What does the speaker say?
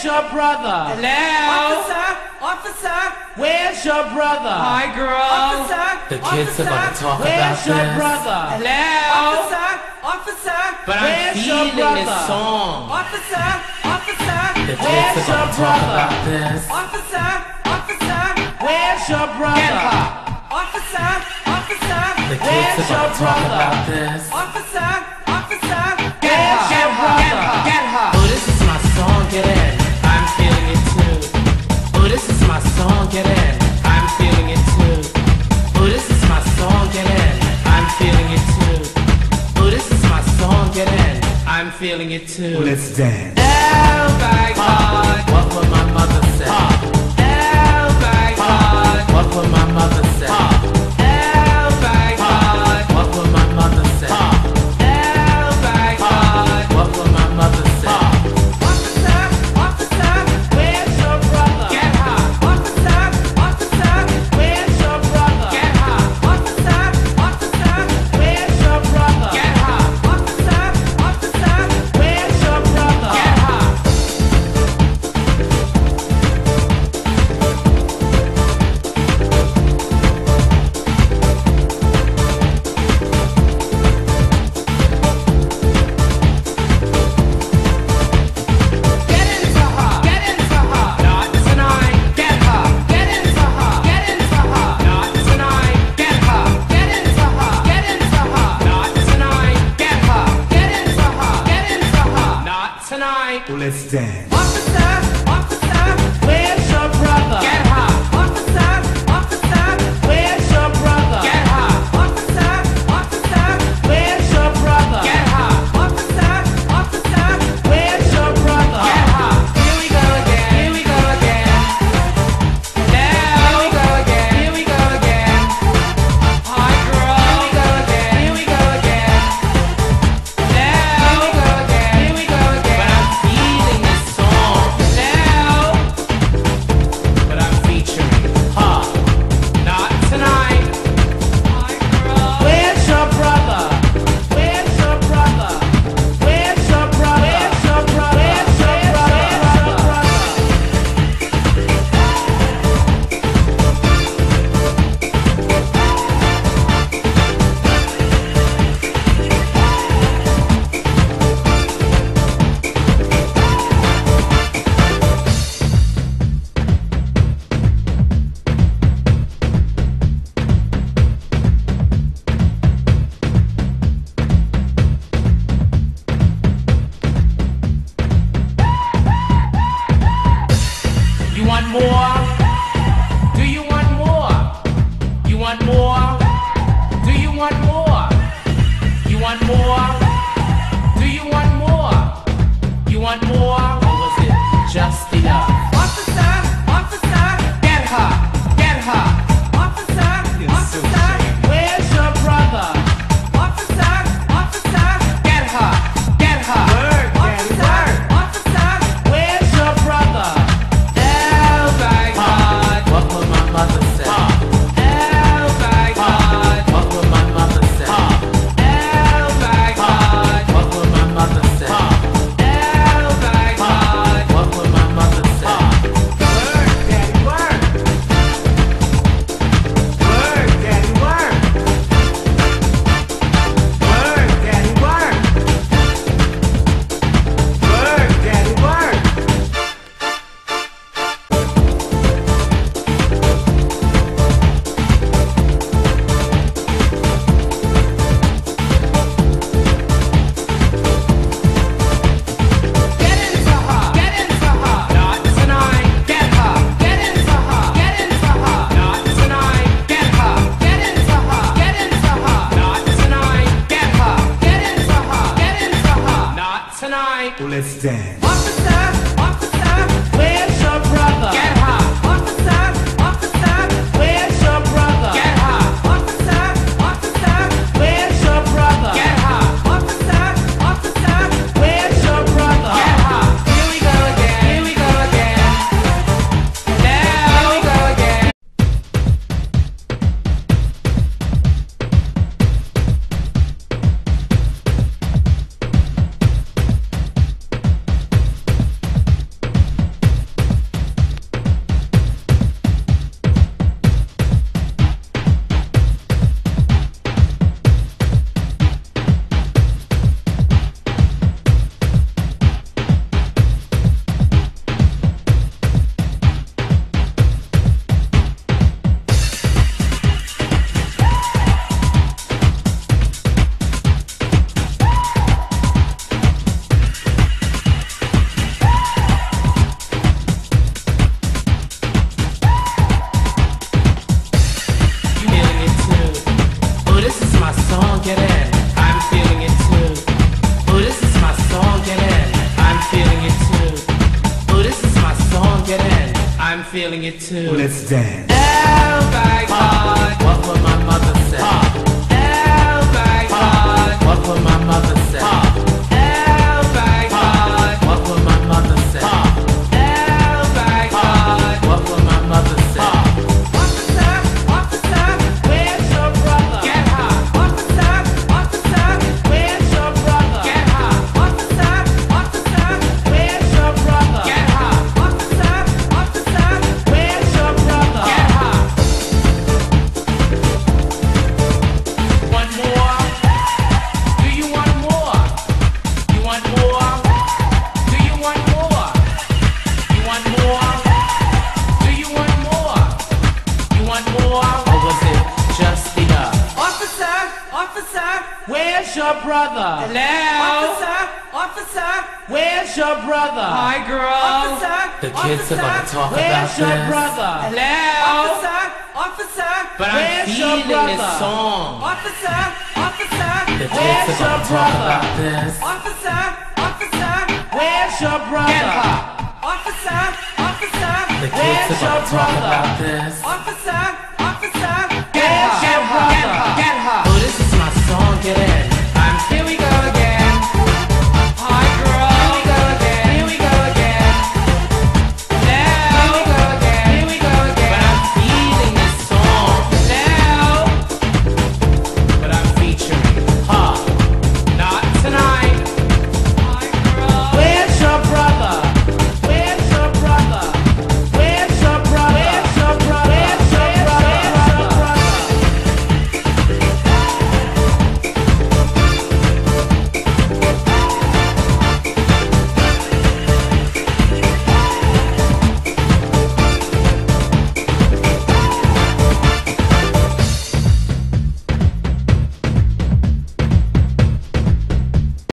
Where's your brother? Hello? Officer! Officer! Where's your brother? Hi, girl. Officer! The kids are gonna talk about Where's your this. brother? Hello? Officer! Officer! But I'm Where's your feeling this brother? song. Officer! Officer! The kids Where's are your gonna talk brother? about this. Officer! Officer! Where's your Get brother? her. Officer! Officer! The kids Where's are your gonna talk brother? about this. Officer! Officer! Get her. Where's your Get brother? her. Get her. Oh, this is my song, get in. I'm feeling it too. Oh, this is my song, get in. I'm feeling it too. Oh, this is my song, get in. I'm feeling it too. Oh, this is my song, get in. I'm feeling it too. Let's dance. Oh my God. What would my mother say? Oh my God. What would my mother say? Oh my God. What would my mother say? Oh my God. What would my mother say? Officer! Officer! Where's your brother? Get her. Officer! Officer! Where's your brother? Get her. Officer! Officer! Where's your brother? Get her. Officer! Officer! Where's your brother? Get her. Get into her. Get into her. Not tonight. Get her. Get into her. Get into her. Not tonight. Get her. Get into her. Get into her. Not tonight. Get her. Get into her. Get into her. Not tonight. Let's dance. Officer! Officer! Where's your brother? Get her. Officer! Officer! Where's your brother? Get her. Officer! Officer! Where's your brother? Get her. Officer! Officer! Where's your brother? Get her. Here we go again. Here we go again. Here we go again. Here we go again. Hi, girl. Here we go again. Here we go again. Here we go again. Here we go again. But I'm feeling this song. Now, But I'm featuring her. not tonight. Hi, girl. Where's your brother? Where's your brother? Where's your brother? Where's your brother? Where's your brother? You want more? Do you want more? You want more? Do you want more? You want more? Do you want more? You want more? Or was it just enough? Officer! Officer! Get her. Get her. Officer! Officer! Where's your brother? Officer! Officer! Get her. Get her. Officer! Officer! Where's your brother? Oh my God. What would my mother say? Oh my God. What would my mother say? Oh my God. What would my mother say? Oh my God. What would my mother say? Work, daddy, work. Work, daddy, work. Work, daddy, work. Work, daddy, work. Get into her. Get into her. Not tonight. Get her. Get into her. Get into her. Not tonight. Get her. Get into her. Get into her. Not tonight. Get her. Get into her. Get into her. Not tonight. Let's dance. Officer! Officer! Where's your brother? Get her. Officer! Officer! Where's your brother? Get her. Officer! Officer! Where's your brother? Get her. Officer! Officer! Where's your brother? Get her. Here we go again. Here we go again. Here we go again. feeling it too. Let's dance. Oh my God, what would my mother say? Oh my God, what would my mother say? Oh my God, what would my mother say? Oh my God, what would my mother say? Officer, officer, Where's your brother? get her. Officer, officer, Where's your brother? get her. Officer, officer, Where's your brother? get her. Officer, officer, Where's your brother? get her. Want more? Do you want more? You want more? Do you want more? You want more? Do you want more? You want more? Or was it just the Officer, officer, Where's your brother? Hello? officer, officer, Where's your brother? Hi, girl. officer, The kids are gonna talk about Where's your this. brother? Hello? officer, officer, But I'm Where's your feeling this brother? song. officer, officer, The kids Where's are your gonna talk brother? about this. officer, officer, Where's your brother? officer, officer, The kids Where's are gonna your talk brother? about this. officer, officer, Where's your brother? get her. Oh, this is my song, get in.